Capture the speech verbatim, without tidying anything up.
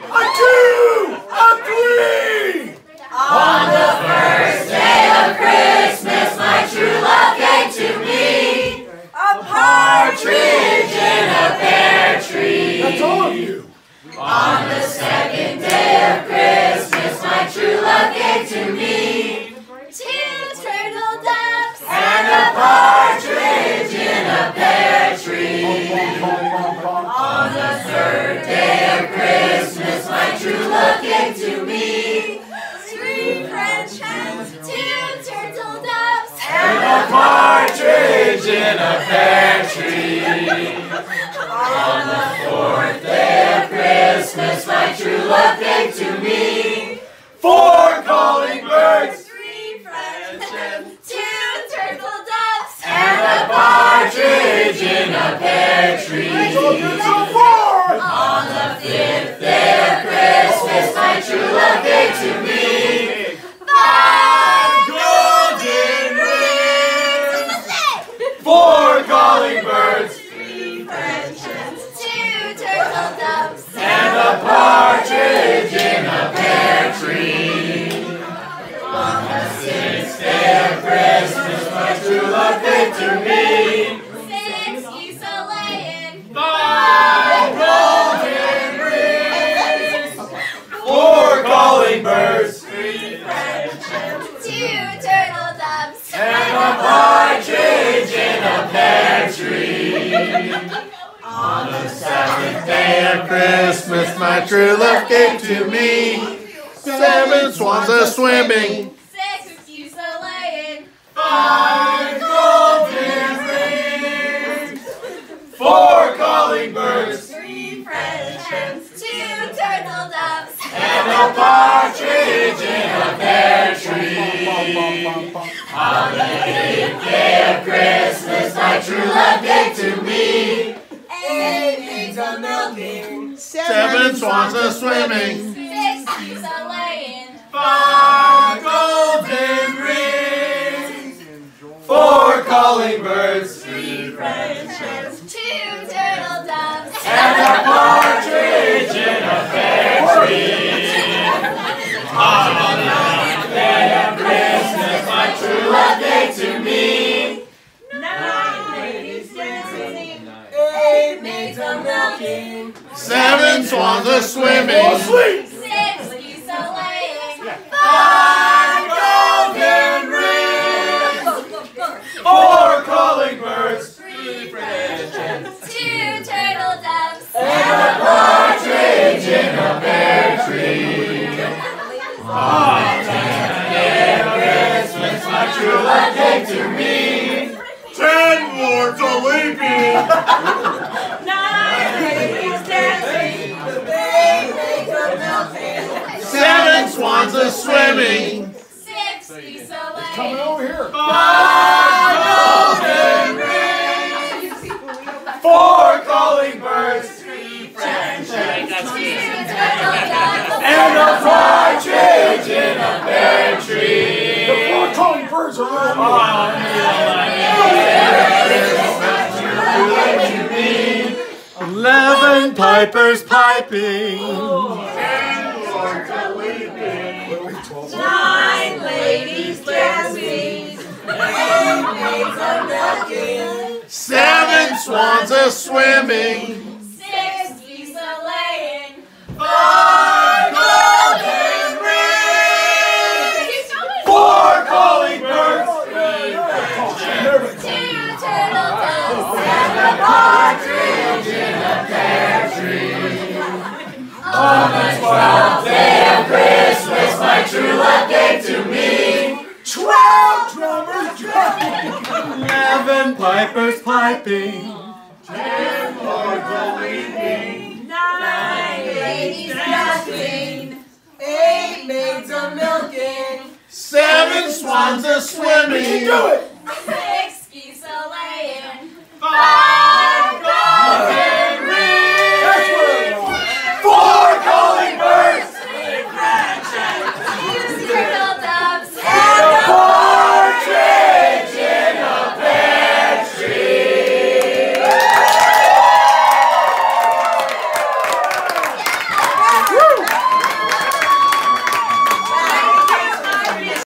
a two, a three. On the first day of Christmas, my true love gave to me a partridge in a pear tree. That's all of you. On the second day of Christmas, my true love gave to me two turtle doves and a partridge in a pear tree. On the third day of Christmas, my true love gave to me three French hens, two turtle doves, and a partridge in a pear tree. On the fourth day of Christmas, my true love gave to me Four calling birds, three French hens, two turtle doves, and a partridge in a pear tree. so good, so four. On the fifth day of Christmas, my true love gave to me five golden rings, Four calling birds, three French hens, two turtle doves, and a partridge in a pear tree. on the sixth Day of Christmas, my true love gave to me six geese a laying, five golden rings, four calling birds, three French hens, two turtle doves, and a partridge in a pear tree. On the seventh day of Christmas, my true love gave to me seven swans a swimming, six geese a laying, five golden rings, four calling birds, three French hens, two turtle doves, and a partridge in a pear tree. On the eighth day of Christmas, my true love gave to me eight pigs a milking, seven swans a swimming, six geese a laying, five golden rings, four calling birds, three French hens, two turtle doves, and a partridge in a pear tree. On the ninth day of Christmas, my true love gave to me nine ladies dancing, eight maids a milking, seven swans a swimming, six geese a laying, five golden rings, four calling birds, three French hens, two turtle doves, and a partridge in a pear tree. On the tenth day of Christmas, my true love gave to me ten lords a leaping, nine ladies dancing, eight maids a milking, seven swans a swimming, six geese a coming laying, over here, five golden rings, four calling birds, three French hens, two turtle doves, and a partridge in a pear tree. The four calling birds are around me. On the eleven pipers piping, ten lords a leaping, nine ladies dancing, eight maids a milking, seven swans a swimming, six geese a laying, five golden rings, four calling birds, two turtle doves, and a partridge in a pear tree. On the twelfth day of Christmas, my true love gave to me Twelve drummers drumming. eleven pipers piping, ten lords a leaping, nine ladies dancing, eight maids a milking, seven swans a swimming, Do it.